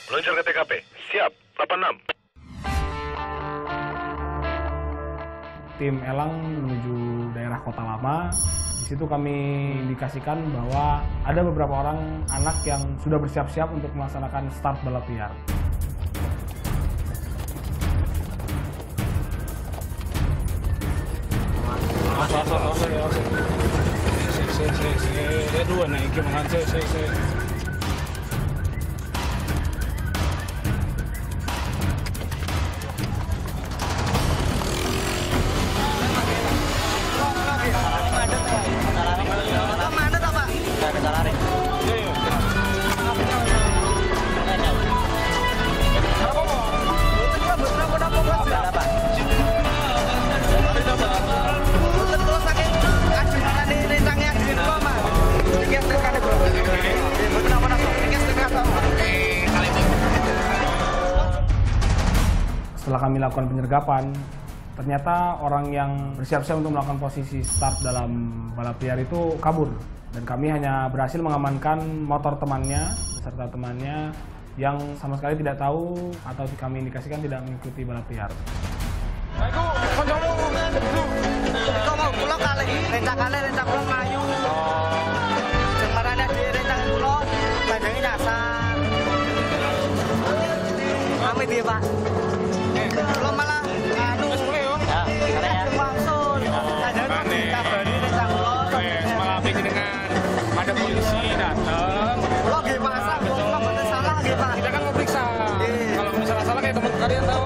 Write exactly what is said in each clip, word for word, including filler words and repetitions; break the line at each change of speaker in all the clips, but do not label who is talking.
Meluncur ke T K P. Siap, delapan enam.
Tim Elang menuju daerah Kota Lama. Di situ kami indikasikan bahwa ada beberapa orang anak yang sudah bersiap-siap untuk melaksanakan start balap liar. Setelah kami lakukan penyergapan, ternyata orang yang bersiap-siap untuk melakukan posisi start dalam balap liar itu kabur. Dan kami hanya berhasil mengamankan motor temannya beserta temannya yang sama sekali tidak tahu atau kami indikasikan tidak mengikuti balap liar.
Aku kancamu kok mau kula kali rencakane rencak kula mlayu. Sing marane di rencak kula banjane nyasar. Kami piye, Pak? Kula malah anu wis mulai yo. Ya, kare ya. Langsung. Kabari rencak kula. Wes malah pikir dengan ada polisi datang. Kula nggih pasang, kula mboten salah nggih, Pak. Kita kan mau periksa. Kalau misalnya salah kayak teman kalian tahu.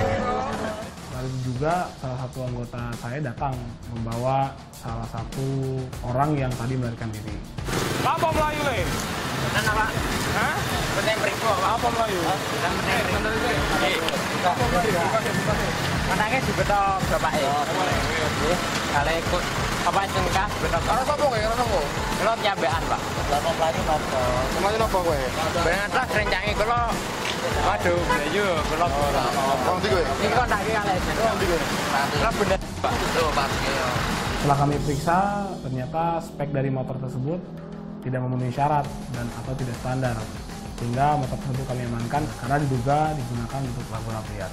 Juga salah satu anggota saya datang membawa salah satu orang yang tadi melarikan diri.
Apa Melayu le? Bener apa? Hah? Bener beriku apa Melayu? Bener bener bener. Apa Melayu? Manake dibetok bapake. Kale ikut apa cengkah betok. Karo sapa kowe? Karo sapa? Kula nyambekan, Pak. Lah Melayu napa? Melayu napa kowe? Ben tas rencange kula. Waduh, Melayu kula. Wong ndi kowe? Iki kok tak kale. Wong ndi kowe? Lah bener, Pak. Oh, Pak.
Setelah kami periksa, ternyata spek dari motor tersebut tidak memenuhi syarat dan atau tidak standar, sehingga motor tersebut kami amankan karena diduga digunakan untuk balap liar.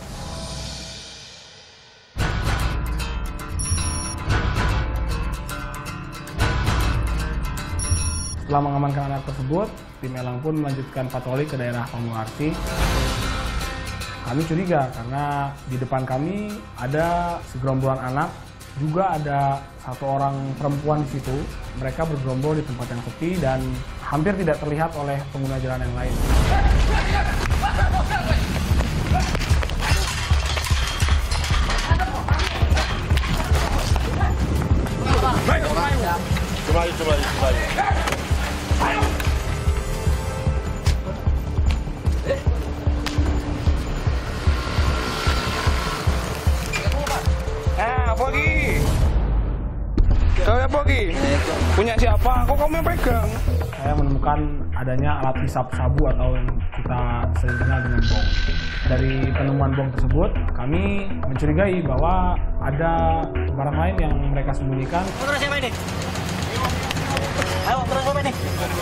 Setelah mengamankan anak tersebut, tim Elang pun melanjutkan patroli ke daerah Pamularti. Kami curiga karena di depan kami ada segerombolan anak, juga ada satu orang perempuan di situ. Mereka bergerombol di tempat yang sepi dan hampir tidak terlihat oleh pengguna jalan yang lain.
Coba, coba, coba.
Apa lagi? Kau apa lagi? Punya siapa? Kok kamu yang pegang?
Saya menemukan adanya alat hisap sabu atau yang kita sering kenal dengan bong. Dari penemuan bong tersebut, kami mencurigai bahwa ada barang lain yang mereka sembunyikan.
Motor siapa ini? Ayo, motor siapa ini?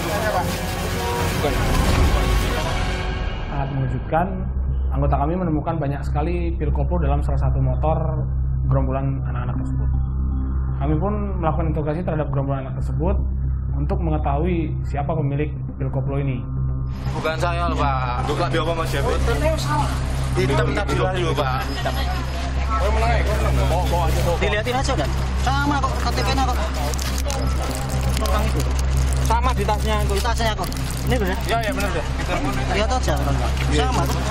Sangat mengejutkan, anggota kami menemukan banyak sekali pil koplo dalam salah satu motor gerombolan anak-anak tersebut. Kami pun melakukan interogasi terhadap gerombolan anak tersebut untuk mengetahui siapa pemilik pil koplo ini.
Bukan saya, Pak.
Bukan dia apa Mas Jafet?
Hitam tadi lah, Pak.
Oh, menang ya? Bawa, bawa aja, bawa.
Dilihatin aja udah. Sama kok K T P-nya kok. Orang itu.
Sama di tasnya itu.
Di tasnya kok. Ini bener?
Ya, ya benar deh.
Lihat aja kalau enggak. Sama kok.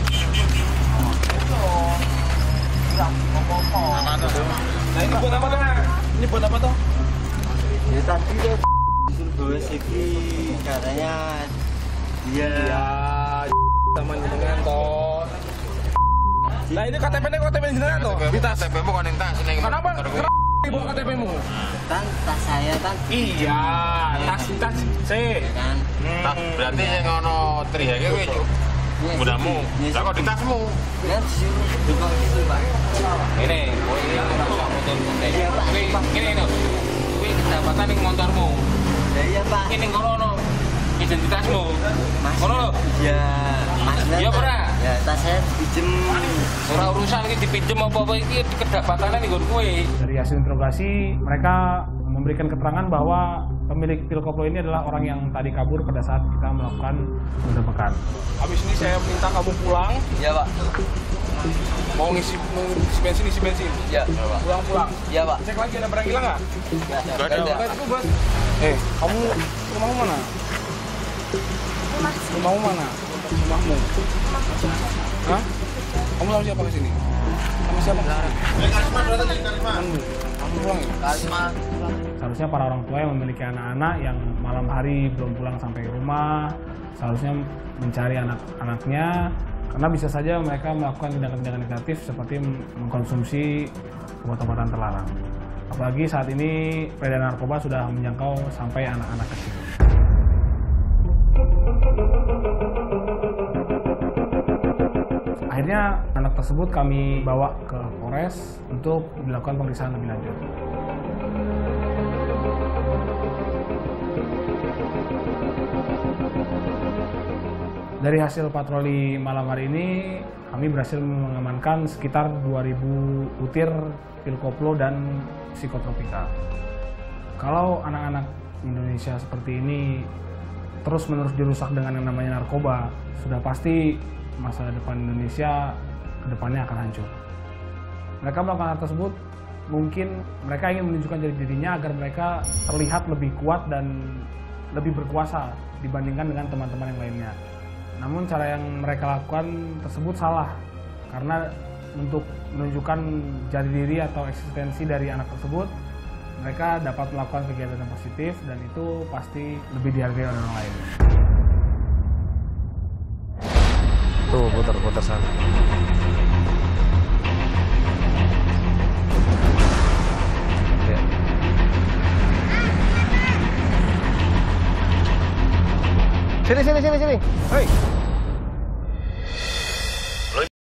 Nah, ini buat apa tuh? Ini buat apa tuh?
Ya tadi tuh disuruh bawa segi katanya dia
Ya, sama jenengan toh. Nah, ini K T P-nya K T P jenengan toh. Di tas.
K T P-mu kan yang tas ini.
Kenapa? Kenapa ibu K T P-mu?
kan tas saya kan
Iya, tas tas C.
kan.
Tak berarti yang ngono triheke kowe cuk. Mudamu. Lah kok di tasmu?
Ya disuruh buka gitu Pak.
Ini, kowe ini rusak motor kowe. Kowe ini no. Kowe kedapatan ning motormu.
Ya iya Pak.
Ini ngono identitasmu.
Mas.
Ngono lho.
Ya Mas
Iya, Pra.
Ya, tas saya pinjem.
Ora urusan iki dipinjem apa-apa iki kedapatannya nih nggon kowe.
Dari hasil interogasi, mereka memberikan keterangan bahwa pemilik pil koplo ini adalah orang yang tadi kabur pada saat kita melakukan penggerebekan.
Habis ini saya minta kamu pulang.
Iya, Pak.
Mau ngisi, mau ngisi bensin, isi bensin.
Iya, Pak.
Pulang-pulang.
Iya, Pak.
Cek lagi ada barang hilang nggak?
Enggak
ada.
ada.
Itu, Bos. Eh, kamu rumahmu mana? Rumahmu mana? Rumahmu. Hah? Kamu sama siapa ke sini? Sama siapa? Kamu. Kamu pulang ya?
Kalimat.
Seharusnya para orang tua yang memiliki anak-anak yang malam hari belum pulang sampai rumah, seharusnya mencari anak-anaknya, karena bisa saja mereka melakukan tindakan-tindakan negatif seperti mengkonsumsi obat-obatan terlarang. Apalagi saat ini peredaran narkoba sudah menjangkau sampai anak-anak kecil. Akhirnya anak tersebut kami bawa ke Polres untuk dilakukan pemeriksaan lebih lanjut. Dari hasil patroli malam hari ini, kami berhasil mengamankan sekitar dua ribu butir pil koplo dan psikotropika. Kalau anak-anak Indonesia seperti ini terus-menerus dirusak dengan yang namanya narkoba, sudah pasti masa depan Indonesia ke depannya akan hancur. Mereka melakukan hal tersebut, mungkin mereka ingin menunjukkan jati dirinya agar mereka terlihat lebih kuat dan lebih berkuasa dibandingkan dengan teman-teman yang lainnya. Namun cara yang mereka lakukan tersebut salah, karena untuk menunjukkan jati diri atau eksistensi dari anak tersebut, mereka dapat melakukan kegiatan yang positif dan itu pasti lebih dihargai oleh orang lain.
Tuh, putar-putar sana.
Sini, sini, sini, sini. Hei.